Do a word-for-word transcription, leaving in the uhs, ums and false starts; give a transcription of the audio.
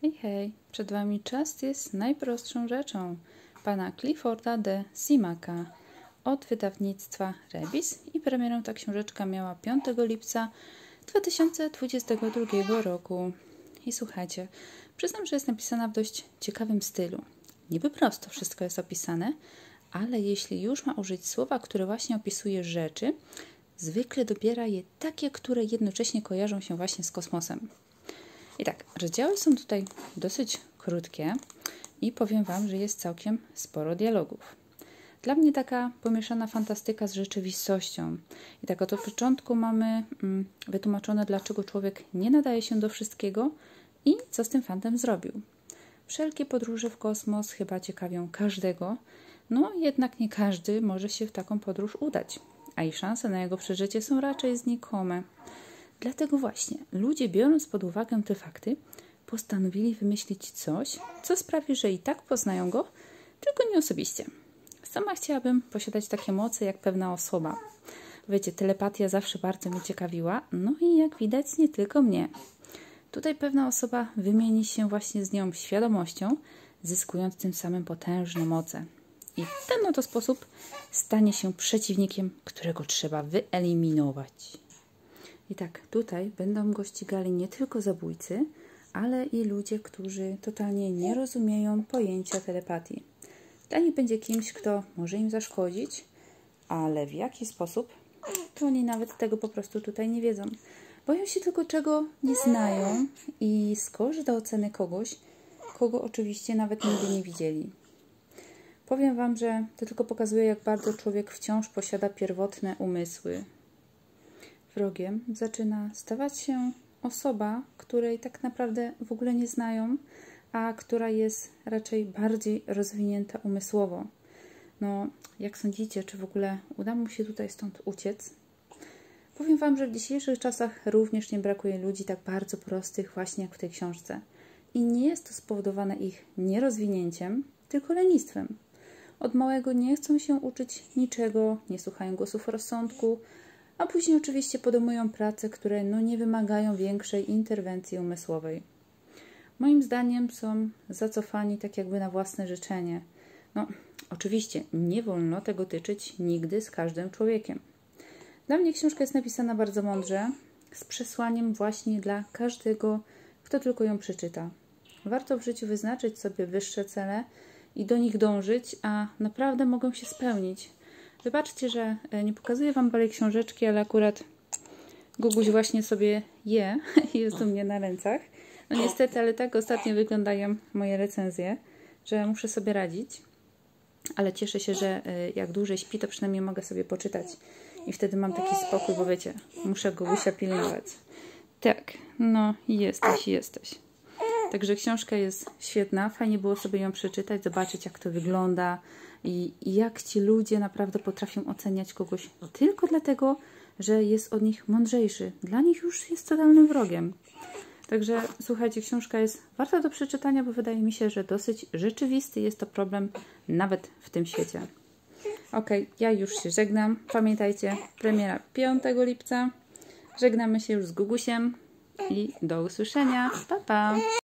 Hej, hej, przed Wami Czas jest najprostszą rzeczą pana Clifforda de Simaka od wydawnictwa Rebis i premierę ta książeczka miała piątego lipca dwa tysiące dwudziestego drugiego roku. I słuchajcie, przyznam, że jest napisana w dość ciekawym stylu. Niby prosto wszystko jest opisane, ale jeśli już ma użyć słowa, które właśnie opisuje rzeczy, zwykle dobiera je takie, które jednocześnie kojarzą się właśnie z kosmosem. I tak, rozdziały są tutaj dosyć krótkie i powiem Wam, że jest całkiem sporo dialogów. Dla mnie taka pomieszana fantastyka z rzeczywistością. I tak od początku mamy mm, wytłumaczone, dlaczego człowiek nie nadaje się do wszystkiego i co z tym fantem zrobił. Wszelkie podróże w kosmos chyba ciekawią każdego, no jednak nie każdy może się w taką podróż udać, a i szanse na jego przeżycie są raczej znikome. Dlatego właśnie ludzie, biorąc pod uwagę te fakty, postanowili wymyślić coś, co sprawi, że i tak poznają go, tylko nie osobiście. Sama chciałabym posiadać takie moce jak pewna osoba. Wiecie, telepatia zawsze bardzo mnie ciekawiła, no i jak widać nie tylko mnie. Tutaj pewna osoba wymieni się właśnie z nią świadomością, zyskując tym samym potężne moce. I w ten oto sposób stanie się przeciwnikiem, którego trzeba wyeliminować. I tak, tutaj będą go ścigali nie tylko zabójcy, ale i ludzie, którzy totalnie nie rozumieją pojęcia telepatii. Dla nich będzie kimś, kto może im zaszkodzić, ale w jaki sposób, to oni nawet tego po prostu tutaj nie wiedzą. Boją się tylko, czego nie znają i skorzy do oceny kogoś, kogo oczywiście nawet nigdy nie widzieli. Powiem Wam, że to tylko pokazuje, jak bardzo człowiek wciąż posiada pierwotne umysły. Wrogiem zaczyna stawać się osoba, której tak naprawdę w ogóle nie znają, a która jest raczej bardziej rozwinięta umysłowo. No, jak sądzicie, czy w ogóle uda mu się tutaj stąd uciec? Powiem Wam, że w dzisiejszych czasach również nie brakuje ludzi tak bardzo prostych właśnie jak w tej książce. I nie jest to spowodowane ich nierozwinięciem, tylko lenistwem. Od małego nie chcą się uczyć niczego, nie słuchają głosów rozsądku, a później oczywiście podejmują prace, które no nie wymagają większej interwencji umysłowej. Moim zdaniem są zacofani tak jakby na własne życzenie. No, oczywiście nie wolno tego tyczyć nigdy z każdym człowiekiem. Dla mnie książka jest napisana bardzo mądrze, z przesłaniem właśnie dla każdego, kto tylko ją przeczyta. Warto w życiu wyznaczyć sobie wyższe cele i do nich dążyć, a naprawdę mogą się spełnić. Wybaczcie, że nie pokazuję Wam dalej książeczki, ale akurat Guguś właśnie sobie je i jest u mnie na rękach. No niestety, ale tak ostatnio wyglądają moje recenzje, że muszę sobie radzić. Ale cieszę się, że jak dłużej śpi, to przynajmniej mogę sobie poczytać. I wtedy mam taki spokój, bo wiecie, muszę Gugusia pilnować. Tak, no jesteś, jesteś. Także książka jest świetna. Fajnie było sobie ją przeczytać, zobaczyć jak to wygląda i jak ci ludzie naprawdę potrafią oceniać kogoś tylko dlatego, że jest od nich mądrzejszy. Dla nich już jest totalnym wrogiem. Także słuchajcie, książka jest warta do przeczytania, bo wydaje mi się, że dosyć rzeczywisty jest to problem nawet w tym świecie. Ok, ja już się żegnam. Pamiętajcie, premiera piątego lipca. Żegnamy się już z Gugusiem i do usłyszenia. Pa, pa!